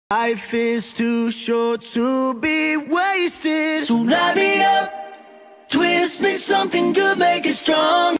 Life is too short to be wasted. So light me up, twist me something good, make it strong.